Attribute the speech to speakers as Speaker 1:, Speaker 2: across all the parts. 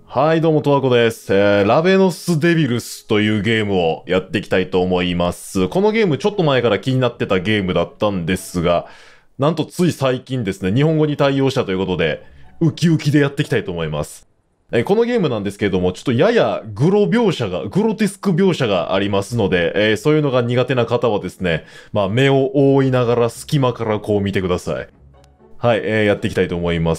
Speaker 1: はい、どうも、とわこです。ラベノスデビルスというゲームをやっていきたいと思います。このゲームちょっと前から気になってたゲームだったんですが、なんとつい最近ですね、日本語に対応したということで、ウキウキでやっていきたいと思います。このゲームなんですけれども、ちょっとややグロテスク描写がありますので、そういうのが苦手な方はですね、目を覆いながら隙間からこう見てください。はい、やっていきたいと思います。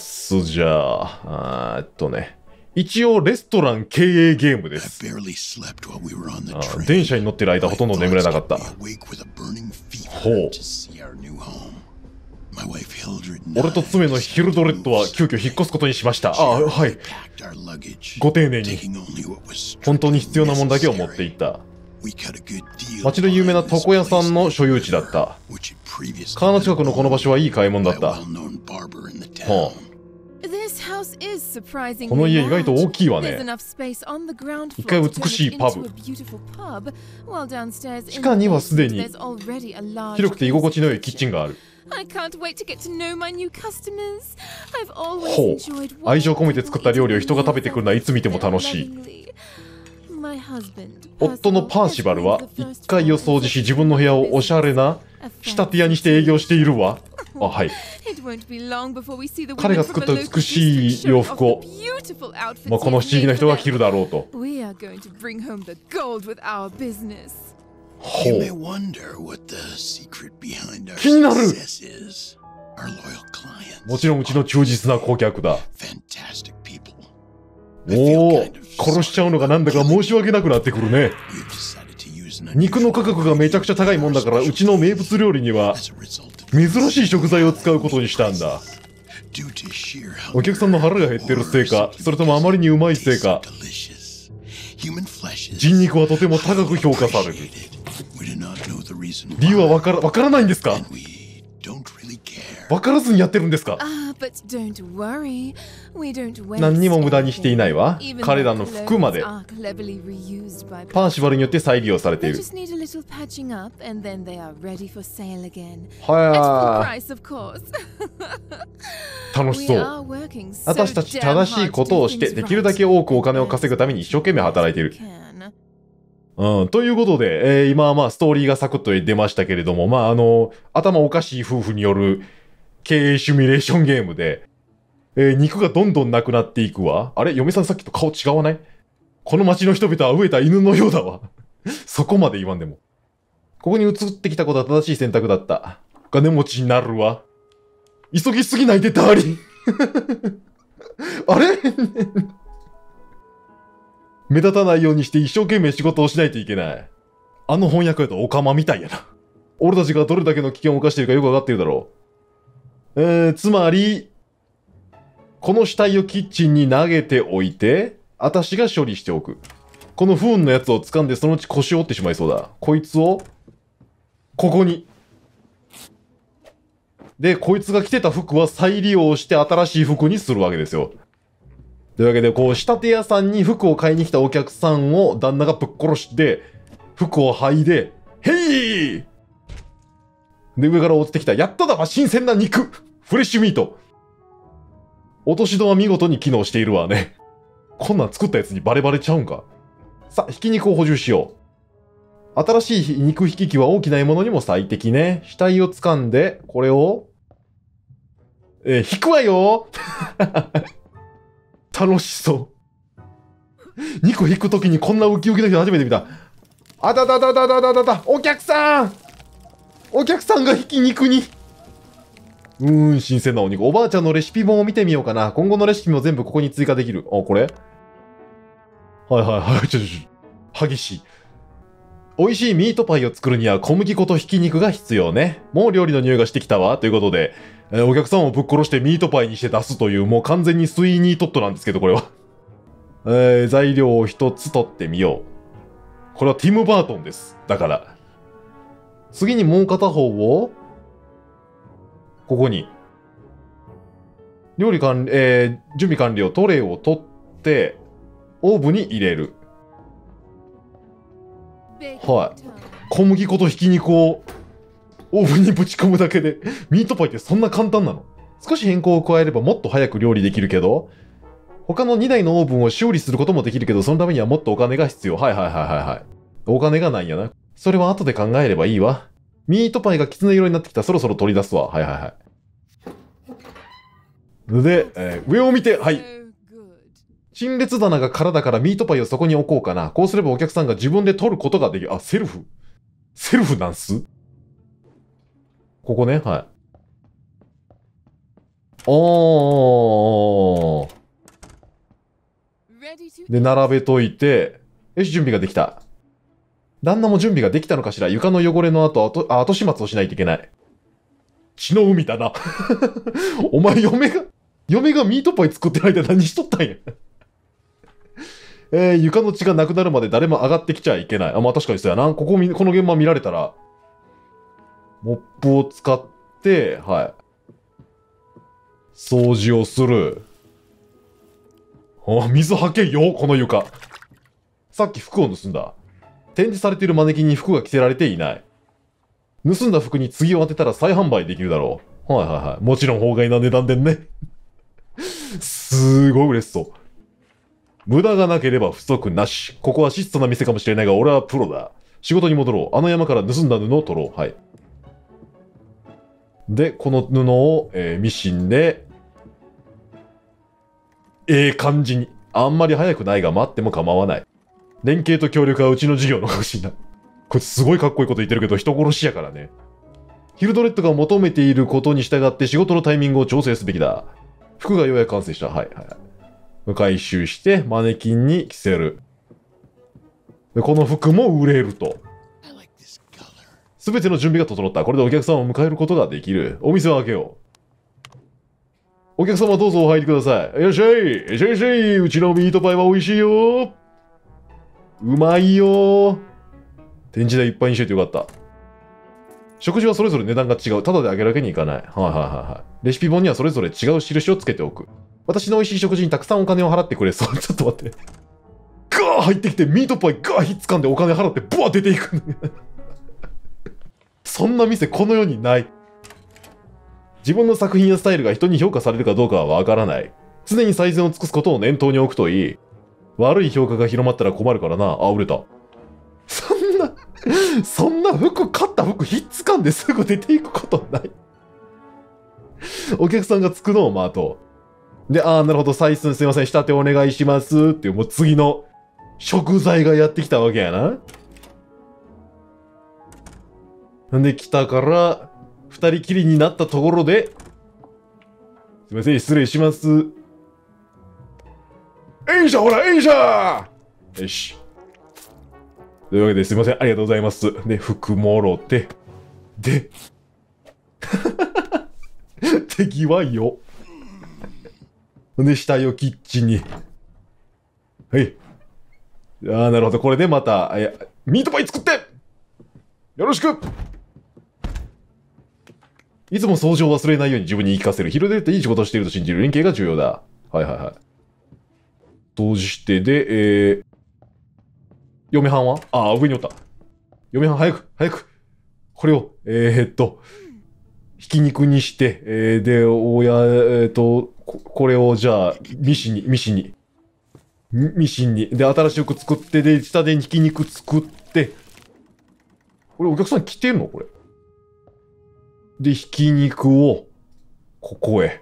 Speaker 1: じゃあ、一応レストラン経営ゲームです。電車に乗ってる間ほとんど眠れなかった。ほう。俺と妻のヒルドレッドは急遽引っ越すことにしました。はい。ご丁寧に。本当に必要なものだけを持っていった。町の有名な床屋さんの所有地だった。川の近くのこの場所はいい買い物だった。はあ。この家意外と大きいわね。一回美しいパブ。地下にはすでに広くて居心地の良いキッチンがある。ほう。愛情込めて作った料理を人が食べてくるのはいつ見ても楽しい。夫のパーシバルは1階を掃除し自分の部屋をおしゃれな仕立て屋にして営業しているわ。はい。彼が作った美しい洋服を、この不思議な人が着るだろうと。ほう。気になる。もちろんうちの忠実な顧客だ。おお、殺しちゃうのがなんだか申し訳なくなってくるね。肉の価格がめちゃくちゃ高いもんだから、うちの名物料理には珍しい食材を使うことにしたんだ。お客さんの腹が減ってるせいか、それともあまりにうまいせいか、人肉はとても高く評価される。理由はわからないんですか？わからずにやってるんですか？何にも無駄にしていないわ。彼らの服までパーシバルによって再利用されている。はや楽しそう。私たち正しいことをしてできるだけ多くお金を稼ぐために一生懸命働いている。ということで、今はストーリーがサクッと出ましたけれども、頭おかしい夫婦による経営シミュレーションゲームで、肉がどんどんなくなっていくわ。あれ嫁さんさっきと顔違わない？この町の人々は飢えた犬のようだわ。そこまで言わんでも。ここに移ってきたことは正しい選択だった。お金持ちになるわ。急ぎすぎないでダーリン。あれ目立たないようにして一生懸命仕事をしないといけない。あの翻訳やとオカマみたいやな。俺たちがどれだけの危険を冒しているかよくわかっているだろう。つまり、この死体をキッチンに投げておいて、私が処理しておく。この不運のやつを掴んでそのうち腰を折ってしまいそうだ。こいつを、ここに。で、こいつが着てた服は再利用して新しい服にするわけですよ。というわけで、仕立て屋さんに服を買いに来たお客さんを旦那がぶっ殺して、服を剥いで、ヘイで、上から落ちてきた。やっただわ、新鮮な肉フレッシュミート。落とし戸は見事に機能しているわね。こんなん作ったやつにバレバレちゃうんか。さあ、ひき肉を補充しよう。新しい肉引き器は大きな獲物にも最適ね。死体を掴んで、これを、引くわよ楽しそう。肉引くときにこんなウキウキの人初めて見た。あたたたたたたたた、お客さんがひき肉に。新鮮なお肉。おばあちゃんのレシピ本を見てみようかな。今後のレシピも全部ここに追加できる。これはい。激しい。美味しいミートパイを作るには小麦粉とひき肉が必要ね。もう料理の匂いがしてきたわ。ということで、お客さんをぶっ殺してミートパイにして出すという、もう完全にスイーニートットなんですけど、これは。材料を一つ取ってみよう。これはティム・バートンです。だから。次にもう片方を、ここに。準備完了。トレイを取って、オーブンに入れる。はい。小麦粉とひき肉をオーブンにぶち込むだけで、ミートパイってそんな簡単なの？少し変更を加えればもっと早く料理できるけど、 他の2台のオーブンを修理することもできるけど、そのためにはもっとお金が必要。はいはいはいはいはい。お金がないんやな。それは後で考えればいいわ。ミートパイがきつね色になってきた。そろそろ取り出すわ。はいはいはい。で、上を見て、はい。陳列棚が空だからミートパイをそこに置こうかな。こうすればお客さんが自分で取ることができる。あ、セルフなんすここね、はい。で、並べといて、よし、準備ができた。旦那も準備ができたのかしら。床の汚れの後始末をしないといけない。血の海だな。お前、嫁がミートパイ作ってないで何しとったんや。床の血がなくなるまで誰も上がってきちゃいけない。あ、まあ確かにそうやな。この現場見られたら、モップを使って、はい。掃除をする。あ、水はけよ、この床。さっき服を盗んだ。展示されているマネキンに服が着せられていない。盗んだ服に次を当てたら再販売できるだろう。はいはいはい。もちろん法外な値段でね。すごい嬉しそう。無駄がなければ不足なし。ここは質素な店かもしれないが、俺はプロだ。仕事に戻ろう。あの山から盗んだ布を取ろう。はい。で、この布を、ミシンで、感じに。あんまり早くないが待っても構わない。連携と協力はうちの事業の核心だ。こいつすごいかっこいいこと言ってるけど人殺しやからね。ヒルドレッドが求めていることに従って仕事のタイミングを調整すべきだ。服がようやく完成した。はいはいはい。回収してマネキンに着せる。で、この服も売れると。すべての準備が整った。これでお客さんを迎えることができる。お店を開けよう。お客様どうぞお入りください。いらっしゃい。いらっしゃいいらっしゃい。うちのミートパイは美味しいよ。うまいよ。展示台いっぱいにしといてよかった。食事はそれぞれ値段が違う。ただであげるわけにいかない。はいはいはい。レシピ本にはそれぞれ違う印をつけておく。私の美味しい食事にたくさんお金を払ってくれそう。ちょっと待って。ガー入ってきて、ミートパイガーひっつかんでお金払って、ブワー出ていく。そんな店この世にない。自分の作品やスタイルが人に評価されるかどうかはわからない。常に最善を尽くすことを念頭に置くといい。悪い評価が広まったら困るからな。あ、売れた。そんな服、買った服ひっつかんですぐ出ていくことない。お客さんがつくのを待とう。で、なるほど、採寸すいません、仕立てお願いしますっていう、もう次の食材がやってきたわけやな。んで、来たから、二人きりになったところで、すいません、失礼します。えいしゃ、ほら、えいしゃよし。というわけですいません、ありがとうございます。で、服もろて、で、手際よ。で、死体をキッチンに。はい。なるほど。これでまた、ミートパイ作ってよろしくいつも掃除を忘れないように自分に言い聞かせる。広でっていい仕事をしていると信じる。連携が重要だ。はいはいはい。掃除してで、嫁はんは上におった。嫁はん早く。これを、ひき肉にして、で、これをじゃあ、ミシンに。で、新しい服作って、で、下でひき肉作って、これお客さん来てんのこれ。で、ひき肉を、ここへ。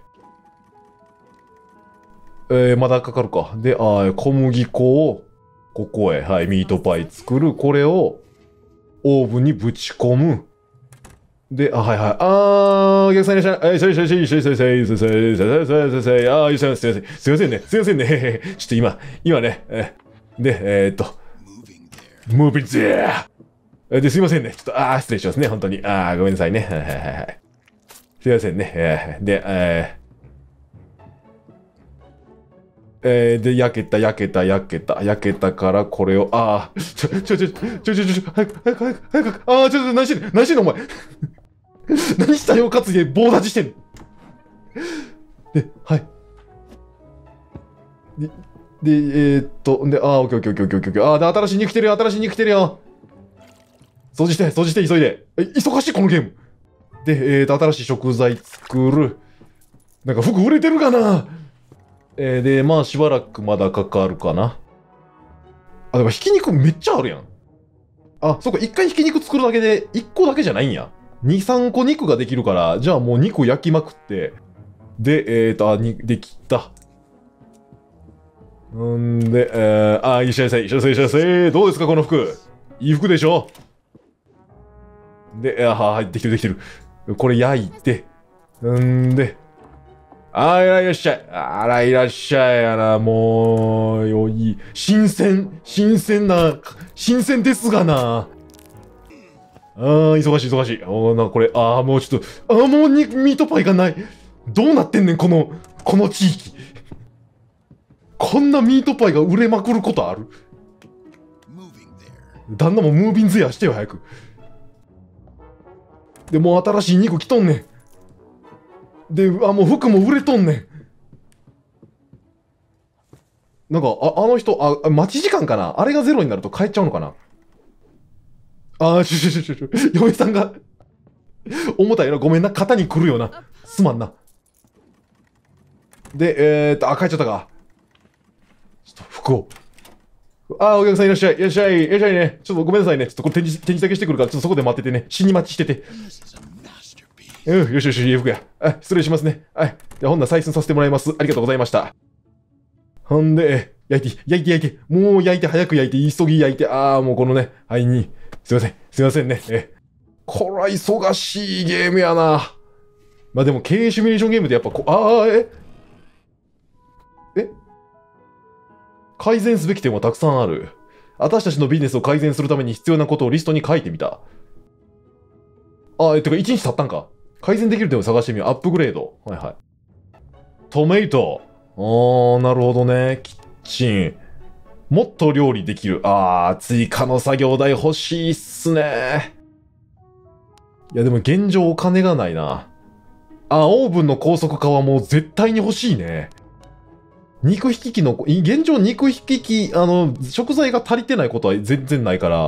Speaker 1: まだかかるか。で、小麦粉を、ここへ。はい、ミートパイ作る。これを、オーブンにぶち込む。で、はいはい。お客さんいらっしゃい。すいませんね。ちょっと今ね。で、ムービンズで、すいませんね。ちょっと、失礼しますね。本当に。ごめんなさいね。はいはいはい。すいませんね。で、焼けたから、これを、早く、何してんのお前。何したよ、かつで棒立ちしてんの。で、はい。オッケー。で、新しい肉来てるよ。掃除して、急いで。忙しい、このゲーム。で、新しい食材作る。なんか服売れてるかなで、まあしばらくまだかかるかな。あ、でもひき肉めっちゃあるやん。あ、そっか、一回ひき肉作るだけで1個だけじゃないんや。2、3個肉ができるから、じゃあもう肉焼きまくって。で、できた。んで、いらっしゃいませ、いらっしゃいませ、いらっしゃいませ。どうですか、この服。いい服でしょ。で、はい、できてるできてる。これ焼いて。で、いらっしゃい。いらっしゃい。もう、新鮮ですがな。忙しい、忙しい。これ、もうちょっと、もうミートパイがない。どうなってんねん、この地域。こんなミートパイが売れまくることある？旦那もムービンズやしてよ、早く。で、もう新しい肉来とんねん。で、もう服も売れとんねん。なんか、あの人、待ち時間かな、あれがゼロになると帰っちゃうのかな。嫁さんが重たいな。ごめんな。肩に来るよな。すまんな。で、帰っちゃったか。ちょっと服を。お客さんいらっしゃい。いらっしゃい。いらっしゃいね。ちょっとごめんなさいね。ちょっとこれ展示だけしてくるから、ちょっとそこで待っててね。死に待ちしてて。よしよし、いい服や。失礼しますね。じゃあ、ほんなら採寸させてもらいます。ありがとうございました。ほんで、焼いて。もう焼いて、早く焼いて、急ぎ焼いて。もうこのね、すいませんね。これは忙しいゲームやな。まあでも、経営シミュレーションゲームでやっぱ改善すべき点はたくさんある。私たちのビジネスを改善するために必要なことをリストに書いてみた。てか1日経ったんか。改善できる点を探してみよう。アップグレード。はいはい。トメイト。なるほどね。キッチン。もっと料理できる。追加の作業台欲しいっすね。いやでも現状お金がないな。オーブンの高速化はもう絶対に欲しいね。肉引き機の、現状肉引き機、食材が足りてないことは全然ないから。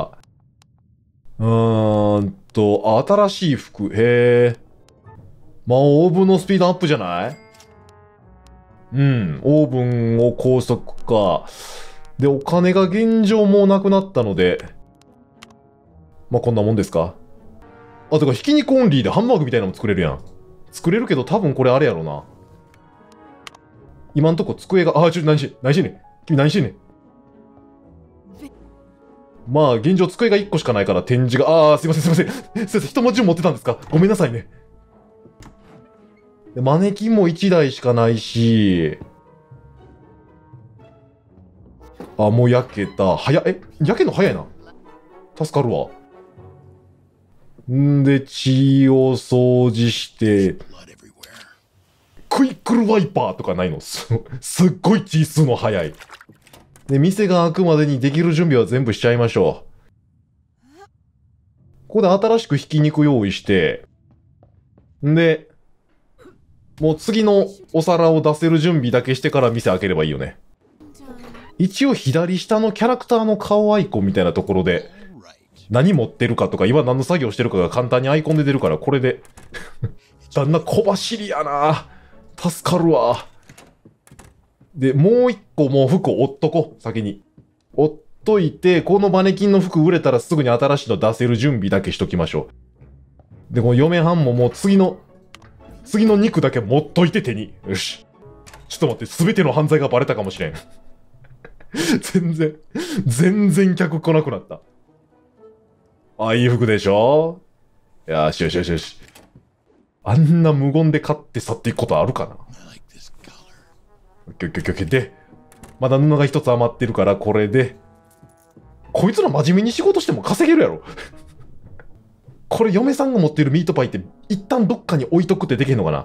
Speaker 1: 新しい服。へえ。まあ、オーブンのスピードアップじゃない？オーブンを高速化。で、お金が現状もうなくなったので、まあ、こんなもんですか？てか、ひき肉オンリーでハンバーグみたいなのも作れるやん。作れるけど、多分これあれやろな。今んとこ机が、何してんねん。君何してんねん。まあ、現状机が1個しかないから展示が、すいません。すいません、一文字持ってたんですか？ごめんなさいね。マネキンも1台しかないし、もう焼けた。焼けんの早いな。助かるわ。で、血を掃除して、クイックルワイパーとかないの？すっごい血吸うの早い。で、店が開くまでにできる準備は全部しちゃいましょう。ここで新しくひき肉用意して、で、もう次のお皿を出せる準備だけしてから店開ければいいよね。一応左下のキャラクターの顔アイコンみたいなところで、何持ってるかとか、今何の作業してるかが簡単にアイコンで出るから、これで。旦那小走りやな。助かるわ。で、もう一個もう服を折っとこう、先に。折っといて、このマネキンの服売れたらすぐに新しいの出せる準備だけしときましょう。で、この嫁はんももう次の肉だけ持っといて手に。よし。ちょっと待って、すべての犯罪がバレたかもしれん。全然客来なくなった。いい服でしょ？よし。あんな無言で買って去っていくことあるかな？で、まだ布が一つ余ってるから、これで。こいつら真面目に仕事しても稼げるやろ。これ嫁さんが持ってるミートパイって一旦どっかに置いとくってできへんのか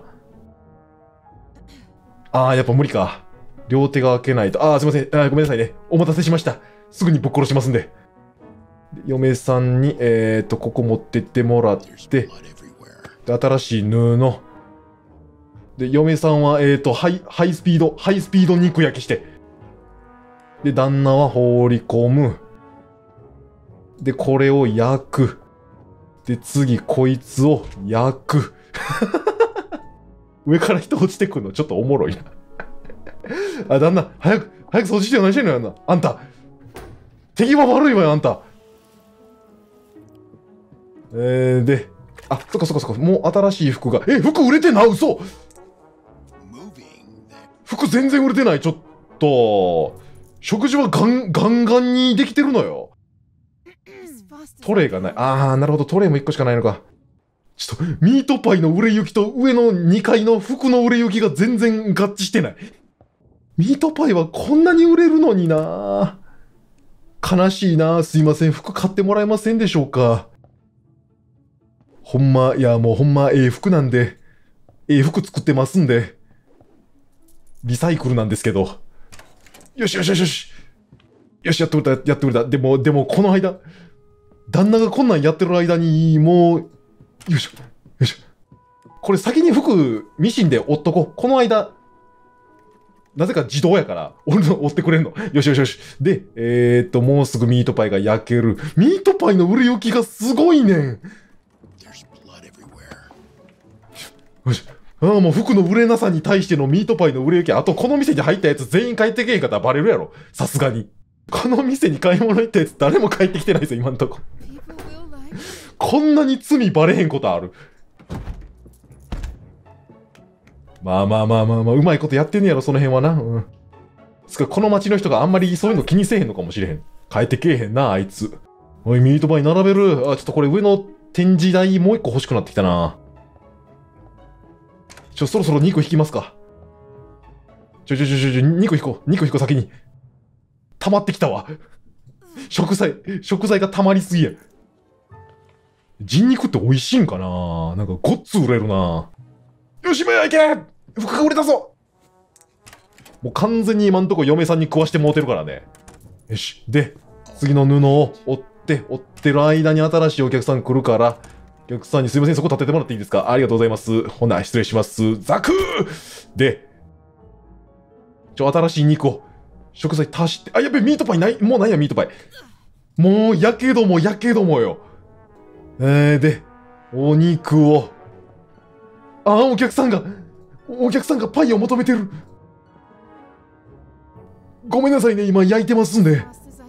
Speaker 1: な？やっぱ無理か。両手が開けないと。すいません。ごめんなさいね。お待たせしました。すぐにぶっ殺しますんで。嫁さんに、ここ持ってってもらって、で新しい布。で、嫁さんは、ハイスピード肉焼きして。で、旦那は放り込む。で、これを焼く。で、次、こいつを焼く。上から人落ちてくるのちょっとおもろいな。 あ、旦那、早く掃除してよ。何してんのよ、あんた。敵は悪いわよ、あんた。で、あ、そっか。もう新しい服が。服売れてな、嘘。服全然売れてない、ちょっと。食事はガンガンにできてるのよ。トレイがない。なるほど、トレイも1個しかないのか。ちょっと、ミートパイの売れ行きと上の2階の服の売れ行きが全然合致してない。ミートパイはこんなに売れるのにな。悲しいな。すいません、服買ってもらえませんでしょうか。ほんま、服なんで、服作ってますんで、リサイクルなんですけど。よし、やってくれた。でも、この間、旦那がこんなんやってる間に、もう、よいしょ。これ先に服、ミシンで折っとこう。この間、なぜか自動やから、折ってくれんの。よし。で、もうすぐミートパイが焼ける。ミートパイの売れ行きがすごいねん。よし。もう服の売れなさに対してのミートパイの売れ行き、あとこの店に入ったやつ全員帰ってけえへんかったらバレるやろ。さすがに。この店に買い物行ったやつ誰も帰ってきてないぞ、今んとこ。こんなに罪バレへんことある。まあ、うまいことやってんねやろ、その辺はな。つか、この街の人があんまりそういうの気にせえへんのかもしれへん。帰ってけえへんな、あいつ。おい、ミートパイ並べる。ちょっとこれ上の展示台もう一個欲しくなってきたな。そろそろ2個引きますか。2個引こう、先に。溜まってきたわ。食材が溜まりすぎや。人肉って美味しいんかな。なんかごっつ売れるな。よし、今やいけ。服が売れたぞ。もう完全に今んとこ嫁さんに食わしてもうてるからね。よし。で、次の布を折ってる間に新しいお客さん来るから、お客さんにすいません、そこ立ててもらっていいですか。ありがとうございます。ほな、失礼します。ザクーで、新しい肉を、食材足して、やべ、ミートパイない、もうないや、ミートパイ。もう、やけどもよ。で、お肉を、お客さんがパイを求めてる。ごめんなさいね、今焼いてますんで。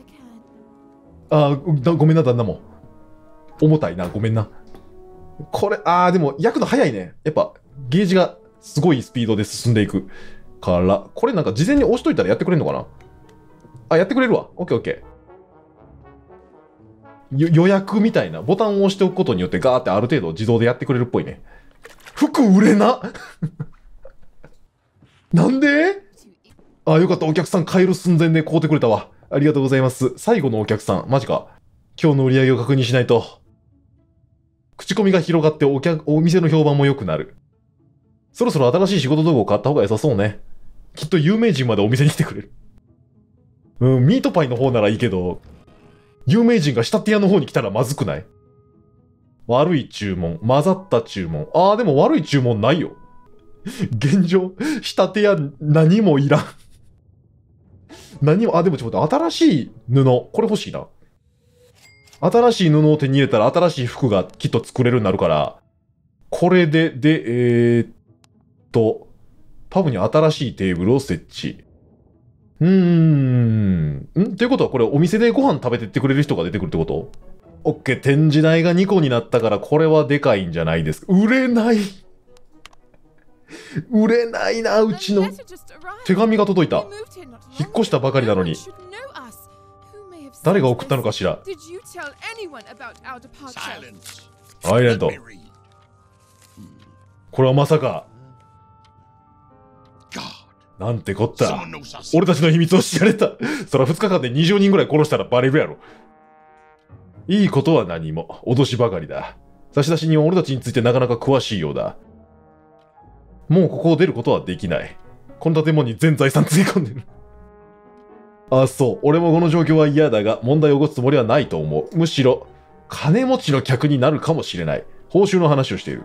Speaker 1: ごめんな、旦那も。重たいな、ごめんな。これ、でも焼くの早いね。やっぱ、ゲージがすごいスピードで進んでいくから、これなんか事前に押しといたらやってくれんのかな。やってくれるわ。オッケー。予約みたいなボタンを押しておくことによってガーってある程度自動でやってくれるっぽいね。服売れななんでよかった。お客さん帰る寸前で買うてくれたわ。ありがとうございます。最後のお客さん。マジか。今日の売り上げを確認しないと。口コミが広がってお店の評判も良くなる。そろそろ新しい仕事道具を買った方が良さそうね。きっと有名人までお店に来てくれる。ミートパイの方ならいいけど、有名人が仕立て屋の方に来たらまずくない？悪い注文、混ざった注文。でも悪い注文ないよ。現状、仕立て屋何もいらん。でもちょっと待って、新しい布、これ欲しいな。新しい布を手に入れたら新しい服がきっと作れるようになるから、これで、パブに新しいテーブルを設置。ということはこれお店でご飯食べてってくれる人が出てくるってこと？オッケー、展示台が2個になったからこれはでかいんじゃないですか。売れないな、うちの。手紙が届いた。引っ越したばかりなのに。誰が送ったのかしら。アイランド。これはまさか。なんてこった。俺たちの秘密を知られた。そら2日間で20人ぐらい殺したらバレるやろ。いいことは何も。脅しばかりだ。差出人は俺たちについてなかなか詳しいようだ。もうここを出ることはできない。この建物に全財産つぎ込んでる。そう。俺もこの状況は嫌だが、問題を起こすつもりはないと思う。むしろ、金持ちの客になるかもしれない。報酬の話をしている。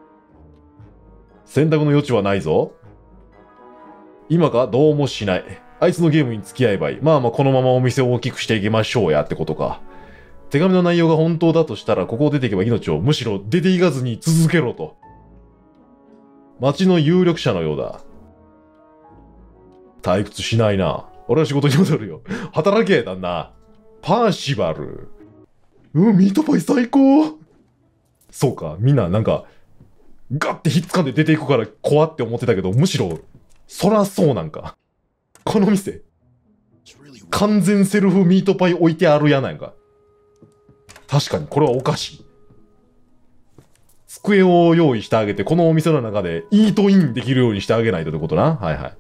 Speaker 1: 選択の余地はないぞ。今かどうもしない。あいつのゲームに付き合えばいい。このままお店を大きくしていきましょうやってことか。手紙の内容が本当だとしたら、ここを出ていけば命を、むしろ出ていかずに続けろと。町の有力者のようだ。 退屈しないな。俺は仕事に戻るよ。働け、旦那。パーシバル。ミートパイ最高。そうか、みんななんか、ガッてひっつかんで出ていくから怖って思ってたけど、むしろ、そらそうなんか。この店、完全セルフミートパイ置いてあるやなんか。確かに、これはおかしい。机を用意してあげて、このお店の中でイートインできるようにしてあげないとってことな。はいはい。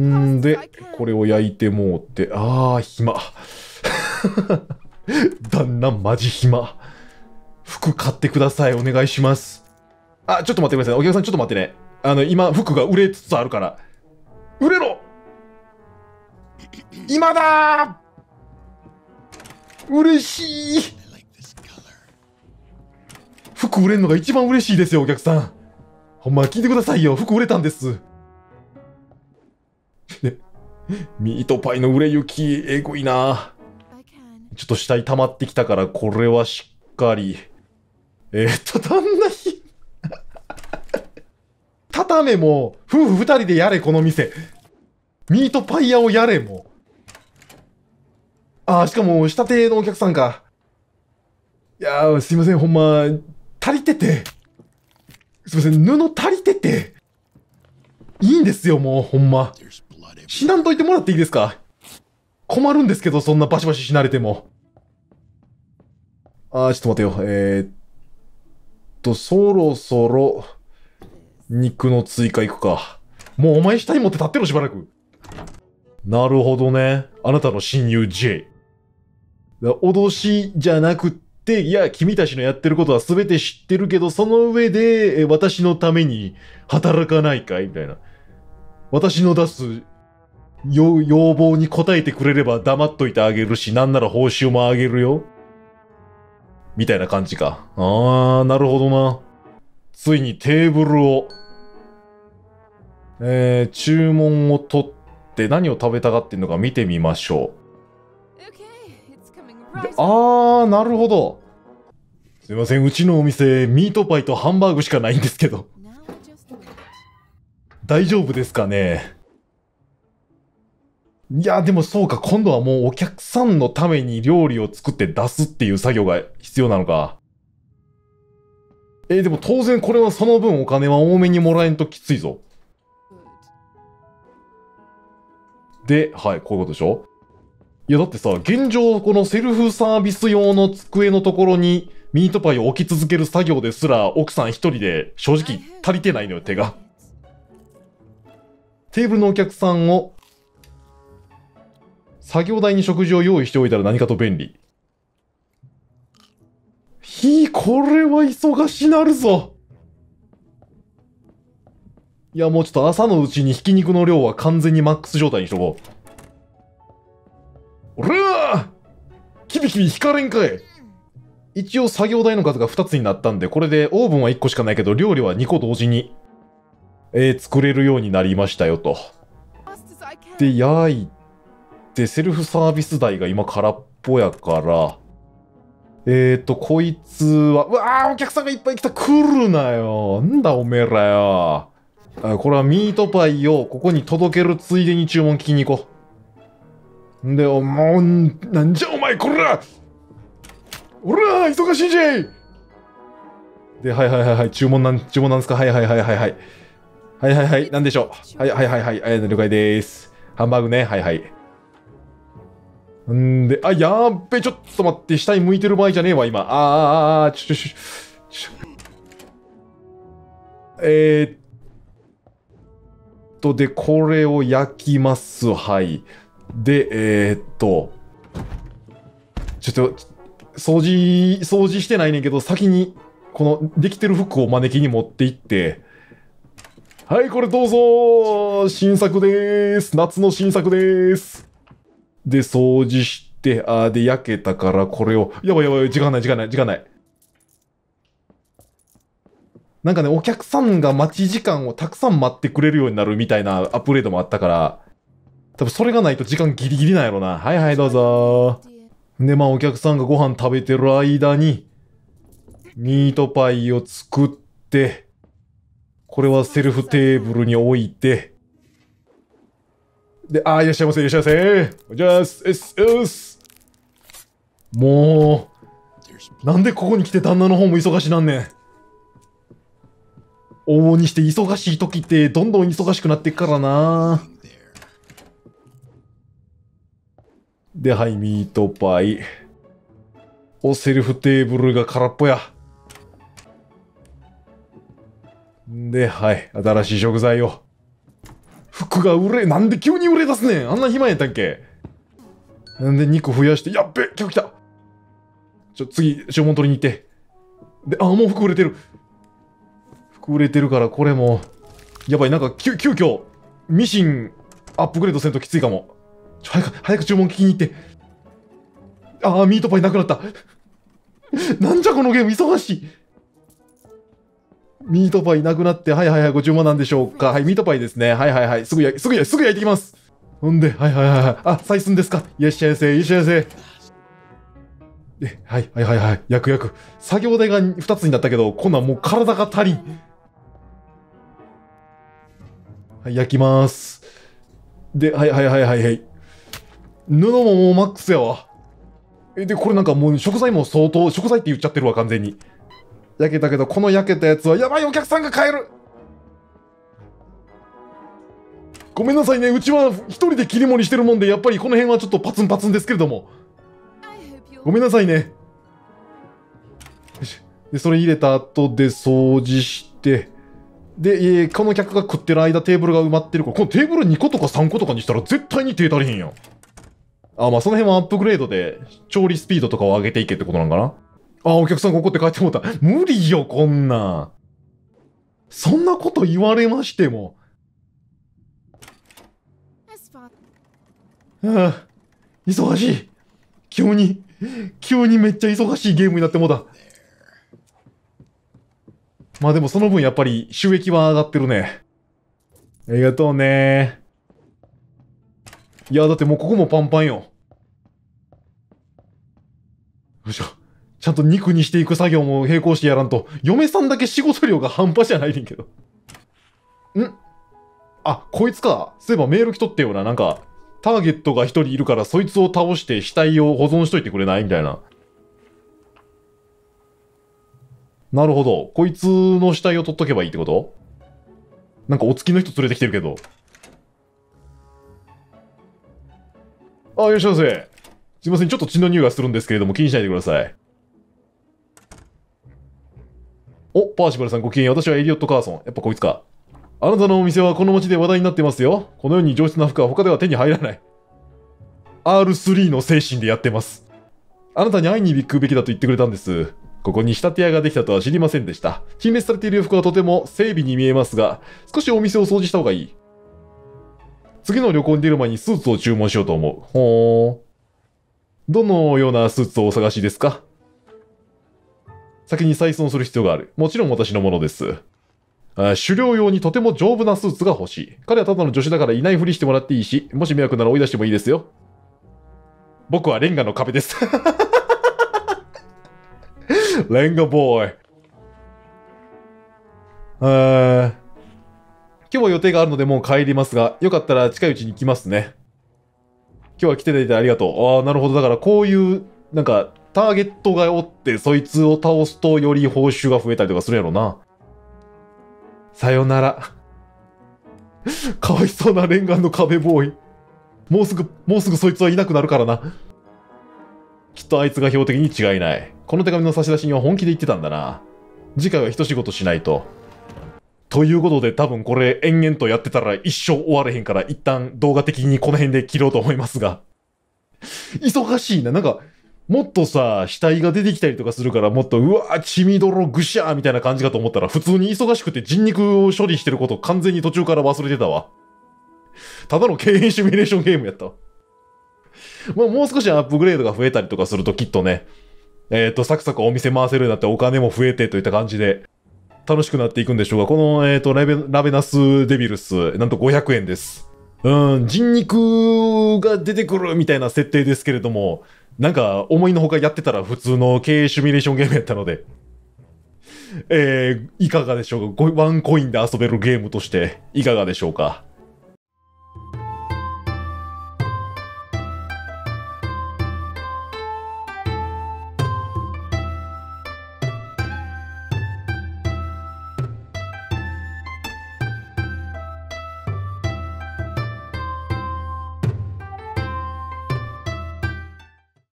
Speaker 1: で、これを焼いてもうって、暇。旦那、マジ暇。服買ってください。お願いします。ちょっと待ってください。お客さん、ちょっと待ってね。今、服が売れつつあるから。売れろ！今だー！嬉しい！服売れんのが一番嬉しいですよ、お客さん。ほんま、聞いてくださいよ。服売れたんです。ミートパイの売れ行き、えぐいな。ちょっと死体溜まってきたから、これはしっかり。旦那ひ、たためも、夫婦二人でやれ、この店。ミートパイ屋をやれ、もう。しかも、下手のお客さんか。いやー、すいません、ほんま、足りてて。すいません、布足りてて。いいんですよ、もう、ほんま。死なんといてもらっていいですか？困るんですけど、そんなバシバシ死なれても。ちょっと待てよ。そろそろ、肉の追加いくか。もうお前下に持って立ってろ、しばらく。なるほどね。あなたの親友 J。脅しじゃなくって、いや、君たちのやってることは全て知ってるけど、その上で、私のために働かないかいみたいな。私の出す要望に応えてくれれば黙っといてあげるし、なんなら報酬もあげるよ。みたいな感じか。なるほどな。ついにテーブルを、注文を取って何を食べたがってんのか見てみましょう。なるほど。すいません、うちのお店、ミートパイとハンバーグしかないんですけど。大丈夫ですかね？いや、でもそうか、今度はもうお客さんのために料理を作って出すっていう作業が必要なのか。でも当然これはその分お金は多めにもらえんときついぞ。で、はい、こういうことでしょ？いや、だってさ、現状このセルフサービス用の机のところにミートパイを置き続ける作業ですら奥さん一人で正直足りてないのよ、手が。テーブルのお客さんを作業台に食事を用意しておいたら何かと便利。これは忙しなるぞ。いや、もうちょっと朝のうちにひき肉の量は完全にマックス状態にしとこう。おらー！キビキビ引かれんかい。一応作業台の数が2つになったんで、これでオーブンは1個しかないけど、料理は2個同時に、作れるようになりましたよと。で、焼いて、セルフサービス台が今空っぽやから、こいつは、うわー、お客さんがいっぱい来た。来るなよ。んだおめえらよ。これはミートパイをここに届けるついでに注文聞きに行こう。んで、もう、なんじゃお前、こら！おらー、忙しいじゃい！で、はい、注文なんですか？はい、なんでしょう？はい、了解でーす。ハンバーグね、はい。んで、やーっべ、ちょっと待って、下に向いてる場合じゃねえわ、今。で、これを焼きます。はい。で、ちょっと、掃除してないねんけど、先に、この、できてる服をマネキンに持って行って、はい、これどうぞ新作でーす。夏の新作でーす。で、掃除して、で、焼けたから、これを、やばい、時間ない。なんかね、お客さんが待ち時間をたくさん待ってくれるようになるみたいなアップデートもあったから、多分それがないと時間ギリギリなんやろな。はい、どうぞー。で、お客さんがご飯食べてる間に、ミートパイを作って、これはセルフテーブルに置いて、 で、いらっしゃいませ、いらっしゃいませ。おじゃす、もう、なんでここに来て旦那の方も忙しなんねん。往々にして忙しい時ってどんどん忙しくなっていくからな。で、はい、ミートパイ。セルフテーブルが空っぽや。で、はい、新しい食材を。服がなんで急に売れ出すねん。あんな暇やったっけ。なんで肉増やして、やっべ、客来た。次、注文取りに行って。で、もう服売れてる。服売れてるから、これも。やばい、なんか、急遽、ミシン、アップグレードせんときついかも。早く注文聞きに行って。ミートパイなくなった。なんじゃこのゲーム忙しい。ミートパイなくなって、はい、ご注文なんでしょうか。はい、ミートパイですね。はい、すぐ焼いてきます。ほんで、はい。採寸ですか。いらっしゃいませ、いらっしゃいませ。はい、焼く。作業台が2つになったけど、こんなんもう体が足りん。はい、焼きます。で、はい。布ももうマックスやわ。で、これなんかもう食材も相当、食材って言っちゃってるわ、完全に。焼けたけど、この焼けたやつは、やばい、お客さんが買える。ごめんなさいね、うちは一人で切り盛りしてるもんで、やっぱりこの辺はちょっとパツンですけれども。ごめんなさいね。よし。で、それ入れた後で掃除して、で、この客が食ってる間テーブルが埋まってるから、このテーブル2個とか3個とかにしたら絶対に手足りへんやん。その辺はアップグレードで調理スピードとかを上げていけってことなんかな。お客さんここって帰ってもうた。無理よ、こんなん。そんなこと言われましても。忙しい。急にめっちゃ忙しいゲームになってもうた。まあでもその分やっぱり収益は上がってるね。ありがとうね。いや、だってもうここもパンパンよ。よいしょ。ちゃんと肉にしていく作業も並行してやらんと、嫁さんだけ仕事量が半端じゃないねんけど。こいつか。そういえばメール来とってよな。なんか、ターゲットが一人いるからそいつを倒して死体を保存しといてくれないみたいな。なるほど。こいつの死体を取っとけばいいってこと？なんかお付きの人連れてきてるけど。いらっしゃいませ。すいません、ちょっと血の匂いがするんですけれども気にしないでください。パーシバルさんご機嫌。私はエリオット・カーソン。やっぱこいつか。あなたのお店はこの街で話題になってますよ。このように上質な服は他では手に入らない。R3 の精神でやってます。あなたに会いに行くべきだと言ってくれたんです。ここに仕立て屋ができたとは知りませんでした。陳列されている洋服はとても整備に見えますが、少しお店を掃除した方がいい。次の旅行に出る前にスーツを注文しようと思う。ほー。どのようなスーツをお探しですか？先に採寸する必要がある。もちろん私のものです。狩猟用にとても丈夫なスーツが欲しい。彼はただの助手だからいないふりしてもらっていいし、もし迷惑なら追い出してもいいですよ。僕はレンガの壁です。レンガボーイ。今日は予定があるのでもう帰りますが、よかったら近いうちに来ますね。今日は来ていただいてありがとう。なるほど。だからこういう、なんか、ターゲットがおって、そいつを倒すとより報酬が増えたりとかするやろな。さよなら。かわいそうなレンガの壁ボーイ。もうすぐそいつはいなくなるからな。きっとあいつが標的に違いない。この手紙の差出人は本気で言ってたんだな。次回は一仕事しないと。ということで多分これ延々とやってたら一生終われへんから一旦動画的にこの辺で切ろうと思いますが。忙しいな。なんか、もっとさ、死体が出てきたりとかするからもっとうわー血みどろぐしゃーみたいな感じかと思ったら普通に忙しくて人肉を処理してること完全に途中から忘れてたわ。ただの敬遠シミュレーションゲームやったわ。もう少しアップグレードが増えたりとかするときっとね、サクサクお店回せるようになってお金も増えてといった感じで楽しくなっていくんでしょうが、この、ラベナスデビルス、なんと500円です。人肉が出てくるみたいな設定ですけれども、なんか思いのほかやってたら普通の経営シミュレーションゲームやったので、いかがでしょうか。ワンコインで遊べるゲームとしていかがでしょうか。